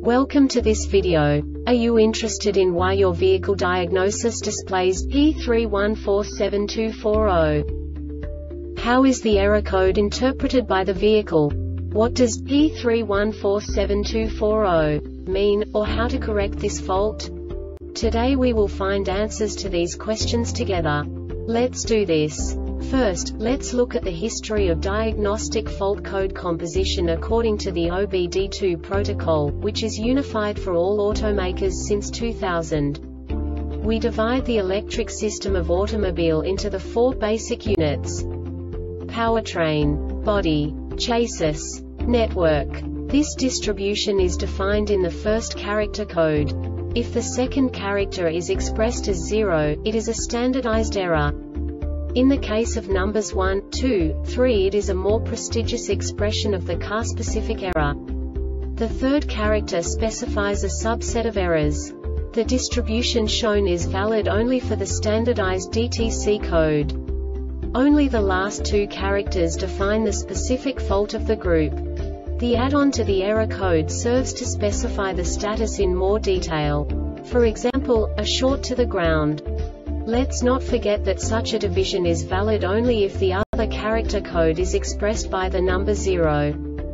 Welcome to this video. Are you interested in why your vehicle diagnosis displays P31472440? How is the error code interpreted by the vehicle? What does P31472440 mean, or how to correct this fault? Today we will find answers to these questions together. Let's do this. First, let's look at the history of diagnostic fault code composition according to the OBD2 protocol, which is unified for all automakers since 2000. We divide the electric system of automobile into the four basic units: powertrain, body, chassis, network. This distribution is defined in the first character code. If the second character is expressed as 0, it is a standardized error. In the case of numbers 1, 2, 3, it is a more prestigious expression of the car-specific error. The third character specifies a subset of errors. The distribution shown is valid only for the standardized DTC code. Only the last two characters define the specific fault of the group. The add-on to the error code serves to specify the status in more detail. For example, a short to the ground. Let's not forget that such a division is valid only if the other character code is expressed by the number 0.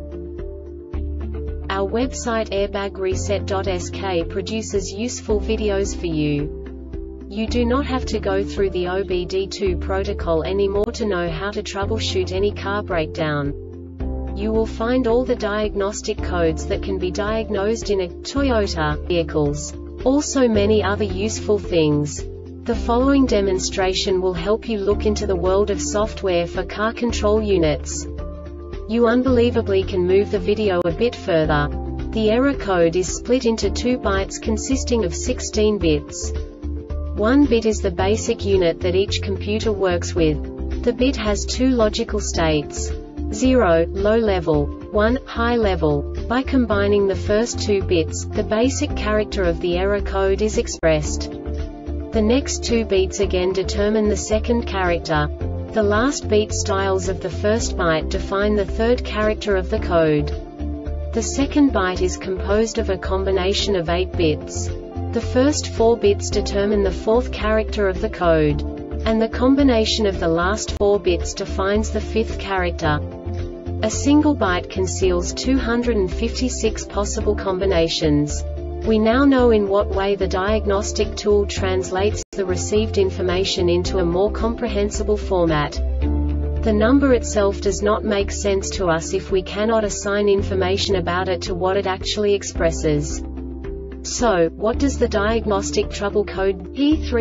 Our website airbagreset.sk produces useful videos for you. You do not have to go through the OBD2 protocol anymore to know how to troubleshoot any car breakdown. You will find all the diagnostic codes that can be diagnosed in a Toyota vehicles. Also many other useful things. The following demonstration will help you look into the world of software for car control units. You unbelievably can move the video a bit further. The error code is split into 2 bytes consisting of 16 bits. 1 bit is the basic unit that each computer works with. The bit has 2 logical states: 0, low level, 1, high level. By combining the first 2 bits, the basic character of the error code is expressed. The next 2 beats again determine the second character. The last beat styles of the first byte define the third character of the code. The second byte is composed of a combination of 8 bits. The first 4 bits determine the fourth character of the code. And the combination of the last 4 bits defines the fifth character. A single byte conceals 256 possible combinations. We now know in what way the diagnostic tool translates the received information into a more comprehensible format. The number itself does not make sense to us if we cannot assign information about it to what it actually expresses. So, what does the diagnostic trouble code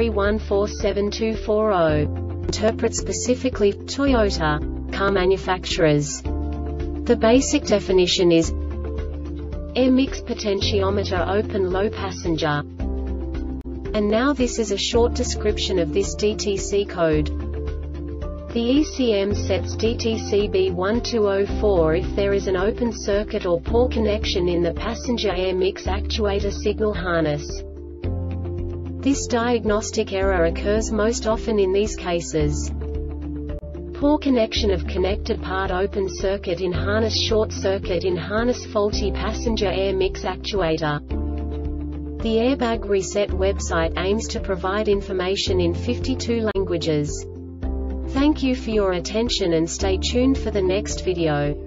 P31472440 interpret specifically for Toyota car manufacturers? The basic definition is air mix potentiometer open low passenger. And now this is a short description of this DTC code. The ECM sets DTC B1204 if there is an open circuit or poor connection in the passenger air mix actuator signal harness. This diagnostic error occurs most often in these cases: poor connection of connected part open circuit in harness, short circuit in harness, faulty passenger air mix actuator. The Airbag Reset website aims to provide information in 52 languages. Thank you for your attention and stay tuned for the next video.